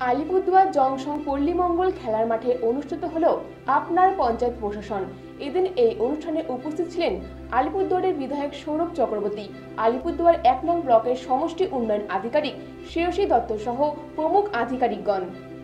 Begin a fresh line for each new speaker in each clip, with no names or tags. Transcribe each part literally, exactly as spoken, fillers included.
Alipurduar junction Pallimangal খেলার মাঠে অনুষ্ঠিত হলো আপনার পঞ্চায়েত প্রশাসন। এদিন এই অনুষ্ঠানে উপস্থিত ছিলেন আলিপুরদুয়ারের বিধায়ক সৌরভ চক্রবর্তী, আলিপুরদুয়ার এক নং ব্লকের সমষ্টি উন্নয়ন আধিকারিক শ্রেয়সী দত্ত সহ প্রমুখ আধিকারিকগণ।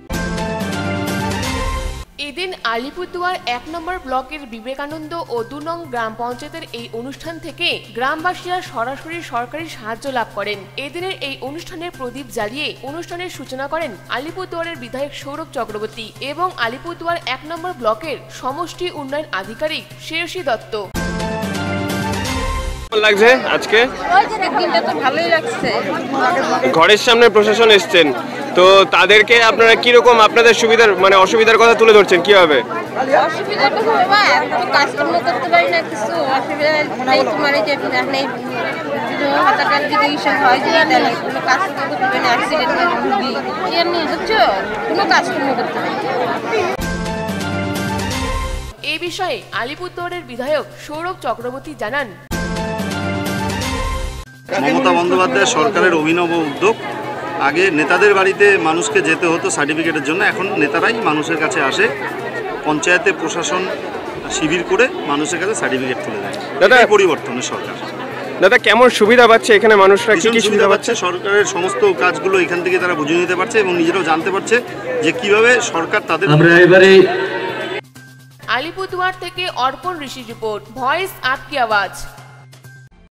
এদিন আলিপুরদুয়ার এক নম্বর ব্লকের বিবেকানন্দ ও দু নং গ্রাম পঞ্চায়েতের এই অনুষ্ঠান থেকে গ্রামবাসীরা সরাসরি সরকারি সাহায্য লাভ করেন। এদিনের এই অনুষ্ঠানের প্রদীপ জ্বালিয়ে অনুষ্ঠানের সূচনা করেন আলিপুরদুয়ারের বিধায়ক সৌরভ চক্রবর্তী এবং আলিপুরদুয়ার এক নম্বর ব্লকের সমষ্টি উন্নয়ন আধিকারিক শ্রেয়সী দত্ত।
লাগছে আজকে
দিনটা তো ভালোই লাগছে।
ঘরের সামনে প্রশাসন এসছেন, তো তাদেরকে আপনারা কিরকম আপনাদের সুবিধার মানে অসুবিধার কথা তুলে ধরছেন কিভাবে?
অসুবিধা তো বাবা এখন কাজকর্ম করতে পারি না, কিছু অসুবিধা নেই। তোমার এই যে নেই হাতাটার দিকে ইসব হয় যে তাহলে কোনো কাজকর্ম করতে পারি না, অ্যাক্সিডেন্ট রুগী এর নিয়ে বুঝছো কোনো কাজকর্ম করতে পারি না।
এই বিষয়ে আলিপুরদুয়ারের বিধায়ক সৌরভ চক্রবর্তী জানান,
মমতা বন্দ্যোপাধ্যায় সরকারের অভিনব উদ্যোগ। আগে নেতাদের বাড়িতে মানুষকে যেতে হতো সার্টিফিকেটের জন্য, এখন নেতারাই মানুষের কাছে আসে, পঞ্চায়েতে প্রশাসন শিবির করে মানুষের কাছে সার্টিফিকেট তুলে দেয়। দাদা পরিবর্তনের সরকার।
দাদা কেমন সুবিধা পাচ্ছে এখানে মানুষরা? কি কি সুবিধা পাচ্ছে?
সরকারের সমস্ত কাজগুলো এখান থেকে তারা বুঝে নিতে পারছে এবং নিজেরাও জানতে পারছে যে কিভাবে সরকার তাদের।
আলিপুরদুয়ার থেকে অর্পণ ঋষির রিপোর্ট, ভয়েস আপ কি আওয়াজ।